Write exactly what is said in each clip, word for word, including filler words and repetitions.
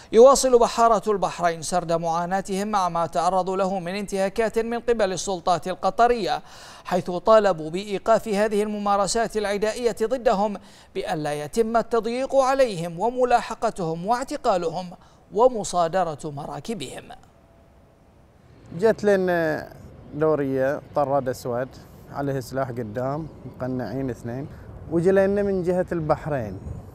يواصل بحارة البحرين سرد معاناتهم مع ما تعرضوا له من انتهاكات من قبل السلطات القطرية، حيث طالبوا بإيقاف هذه الممارسات العدائية ضدهم بألا يتم التضييق عليهم وملاحقتهم واعتقالهم ومصادرة مراكبهم. جت لنا دورية طراد أسود عليه سلاح قدام مقنعين اثنين، وجي لنا من جهة البحرين،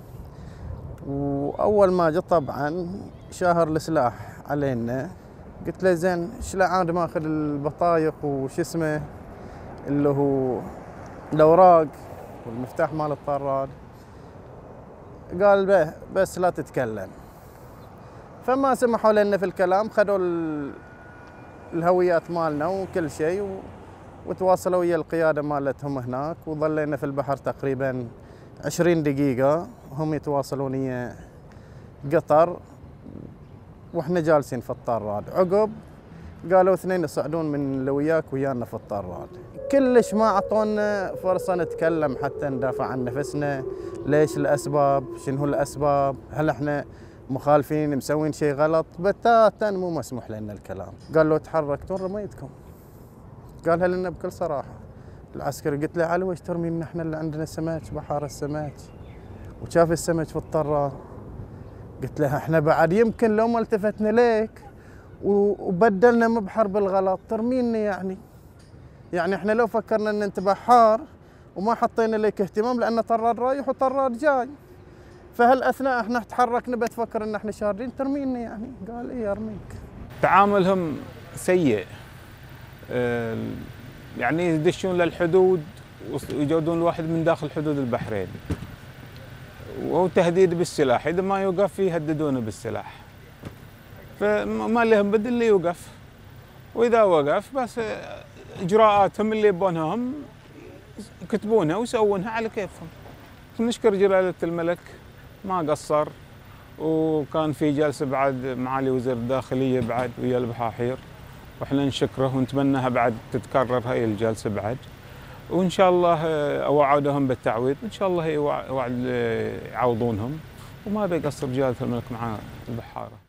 واول ما جت طبعا شاهر السلاح علينا. قلت له زين ايش عاد ماخذ البطايق وش اسمه اللي هو الاوراق والمفتاح مال الطراد؟ قال به بس لا تتكلم. فما سمحوا لنا في الكلام، خذوا الهويات مالنا وكل شيء وتواصلوا ويا القياده مالتهم هناك، وظلينا في البحر تقريبا عشرين دقيقة هم يتواصلون ويا قطر واحنا جالسين في الطراد. عقب قالوا اثنين يصعدون من اللي وياك ويانا في الطراد. كلش ما اعطونا فرصة نتكلم حتى ندافع عن نفسنا. ليش الاسباب؟ شنو الاسباب؟ هل احنا مخالفين مسوين شيء غلط؟ بتاتا مو مسموح لنا الكلام. قال لو تحركتون رميتكم. قالها لنا بكل صراحة العسكري. قلت له على وش ترمينا احنا اللي عندنا سمك بحار السمك وشاف السمك في الطرة؟ قلت له احنا بعد يمكن لو ما التفتنا ليك وبدلنا مبحر بالغلط ترمينا يعني يعني احنا لو فكرنا ان انت بحار وما حطينا لك اهتمام لان طراد رايح وطراد جاي، فهالاثناء احنا تحركنا بتفكر ان احنا شاردين ترمينا يعني. قال ايه ارميك. تعاملهم سيء، يعني يدشون للحدود ويجودون الواحد من داخل حدود البحرين، وهو تهديد بالسلاح، اذا ما يوقف يهددونه بالسلاح، فما لهم بد اللي يوقف، واذا وقف بس اجراءاتهم اللي يبونها هم يكتبونها ويسوونها على كيفهم. نشكر جلالة الملك ما قصر، وكان في جلسة بعد معالي وزير الداخلية بعد ويا البحاحير، واحنا نشكره ونتمناها بعد تتكرر هاي الجلسة بعد، وان شاء الله اوعدهم بالتعويض، ان شاء الله وعد يعوضونهم، وما بيقصر جلالة الملك مع البحارة.